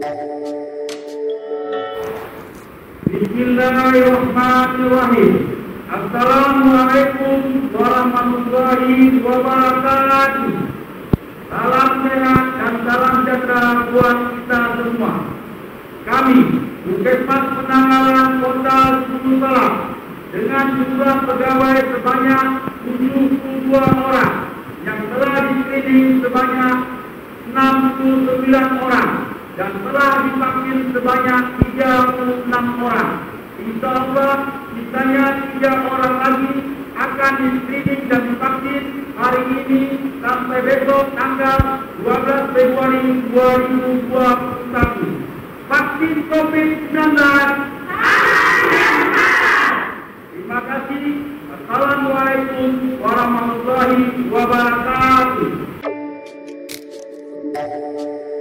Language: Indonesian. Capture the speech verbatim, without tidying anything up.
Bismillahirrahmanirrahim. Assalamualaikum warahmatullahi wabarakatuh. Salam sehat dan salam sejahtera buat kita semua. Kami, Puskesmas Penanggalan Kota Gunung Salak, dengan jumlah pegawai sebanyak tujuh puluh dua orang yang telah di-screening sebanyak enam puluh sembilan orang dan telah divaksin sebanyak tiga puluh enam orang. Insya Allah, sisanya tiga orang lagi akan di-screening dan divaksin hari ini sampai besok tanggal dua belas Februari dua ribu dua puluh satu. Vaksin COVID sembilan belas. Terima kasih. Assalamualaikum warahmatullahi wabarakatuh.